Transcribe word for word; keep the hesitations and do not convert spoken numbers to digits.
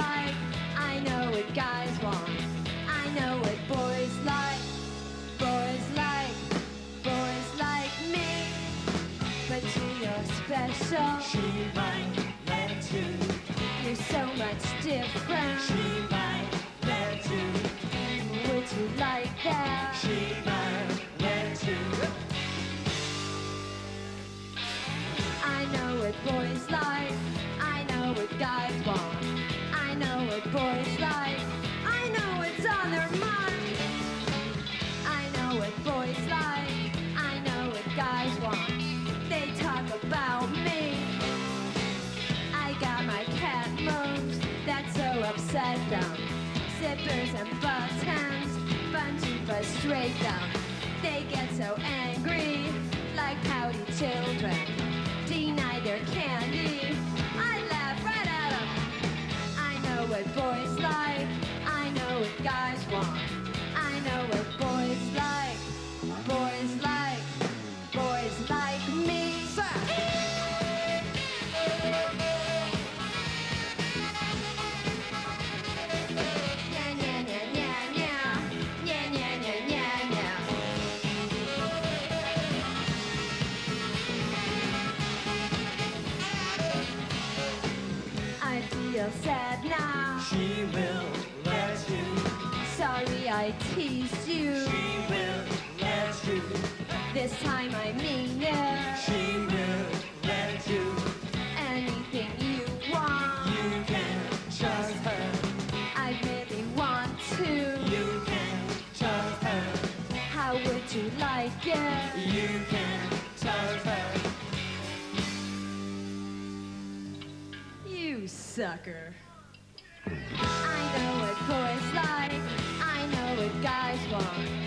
like. I know what guys want. I know what boys like. Boys like, boys like me. But you're special. She might let you. You're so much different. She might let you. Would you like that? She might let you. I know what boys like. I know what guys want. I know what boys like. I know what's on their mind. I know what boys like. I know what guys want. They talk about me. I got my cat moves that so upset them. Zippers and buttons, fun to frustrate them. They get so angry, like pouty children. Deny their candy, I laugh right at them. I know what boys like, I know what guys want. I know what boys like, boys like, boys like me. I feel sad now. She will let you. Sorry I teased you. She will let you. This time I mean it. She will let you. Anything you want. You can trust her. I really want to. You can trust her. How would you like it? You can trust her. You sucker. I know what boys like. I know what guys want.